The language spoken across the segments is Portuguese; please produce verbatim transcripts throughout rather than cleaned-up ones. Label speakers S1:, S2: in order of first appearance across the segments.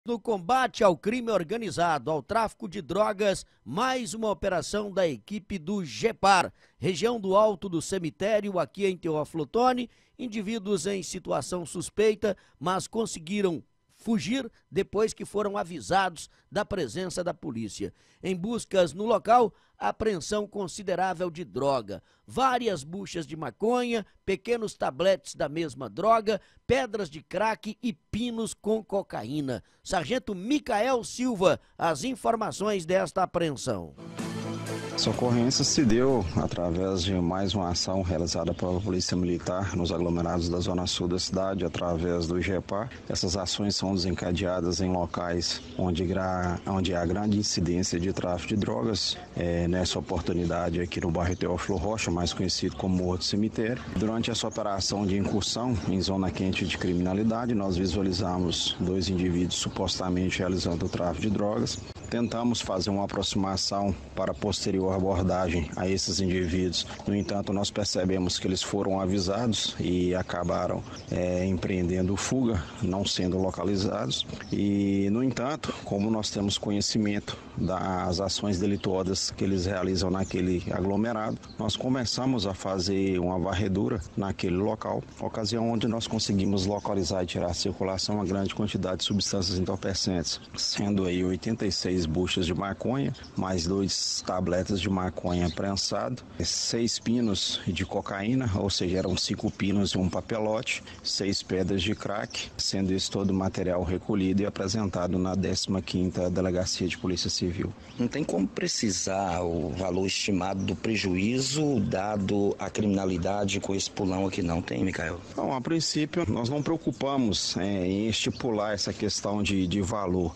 S1: No combate ao crime organizado, ao tráfico de drogas, mais uma operação da equipe do GEPAR, região do Alto do Cemitério, aqui em Teófilo Otoni. Indivíduos em situação suspeita, mas conseguiram fugir depois que foram avisados da presença da polícia. Em buscas no local, apreensão considerável de droga, várias buchas de maconha, pequenos tabletes da mesma droga, pedras de crack e pinos com cocaína. Sargento Micael Silva, as informações desta apreensão.
S2: Essa ocorrência se deu através de mais uma ação realizada pela Polícia Militar nos aglomerados da Zona Sul da cidade, através do GEPAR. Essas ações são desencadeadas em locais onde, onde há grande incidência de tráfico de drogas. É, nessa oportunidade aqui no bairro Teófilo Rocha, mais conhecido como Morro do Cemitério. Durante essa operação de incursão em zona quente de criminalidade, nós visualizamos dois indivíduos supostamente realizando o tráfico de drogas. Tentamos fazer uma aproximação para posterior abordagem a esses indivíduos. No entanto, nós percebemos que eles foram avisados e acabaram é, empreendendo fuga, não sendo localizados. E, no entanto, como nós temos conhecimento das ações delituosas que eles realizam naquele aglomerado, nós começamos a fazer uma varredura naquele local, ocasião onde nós conseguimos localizar e tirar a circulação uma grande quantidade de substâncias entorpecentes, sendo aí oitenta e seis buchas de maconha, mais dois tabletes de maconha prensado, seis pinos de cocaína, ou seja, eram cinco pinos e um papelote, seis pedras de crack, sendo isso todo o material recolhido e apresentado na décima quinta Delegacia de Polícia Civil.
S3: Não tem como precisar o valor estimado do prejuízo dado a criminalidade com esse pulão aqui, não tem, Micael?
S2: Bom, a princípio, nós não preocupamos é, em estipular essa questão de, de valor.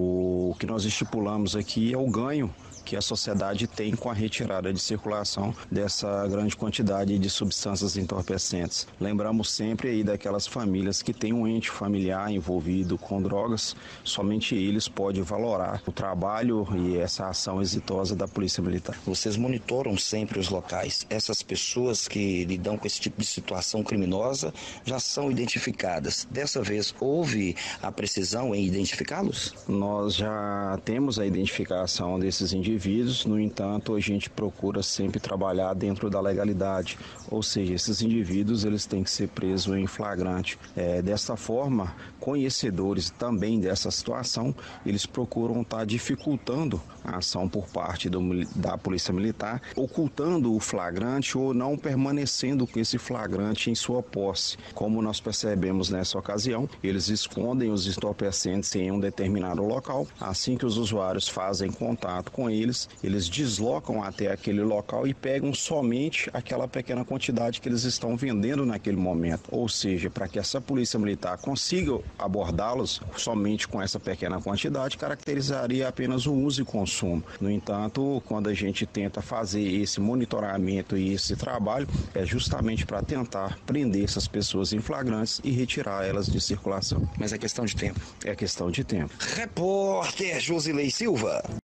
S2: O que nós estipulamos aqui é o ganho que a sociedade tem com a retirada de circulação dessa grande quantidade de substâncias entorpecentes. Lembramos sempre aí daquelas famílias que têm um ente familiar envolvido com drogas, somente eles podem valorar o trabalho e essa ação exitosa da Polícia Militar.
S3: Vocês monitoram sempre os locais. Essas pessoas que lidam com esse tipo de situação criminosa já são identificadas. Dessa vez, houve a precisão em identificá-los?
S2: Nós já temos a identificação desses indivíduos. Indivíduos, no entanto, a gente procura sempre trabalhar dentro da legalidade, ou seja, esses indivíduos eles têm que ser presos em flagrante. É, desta forma, conhecedores também dessa situação, eles procuram estar dificultando a ação por parte do, da Polícia Militar, ocultando o flagrante ou não permanecendo com esse flagrante em sua posse. Como nós percebemos nessa ocasião, eles escondem os entorpecentes em um determinado local, assim que os usuários fazem contato com eles, Eles, eles deslocam até aquele local e pegam somente aquela pequena quantidade que eles estão vendendo naquele momento. Ou seja, para que essa polícia militar consiga abordá-los somente com essa pequena quantidade, caracterizaria apenas o uso e consumo. No entanto, quando a gente tenta fazer esse monitoramento e esse trabalho, é justamente para tentar prender essas pessoas em flagrantes e retirar elas de circulação.
S3: Mas é questão de tempo.
S2: É questão de tempo.
S3: Repórter Josilei Silva.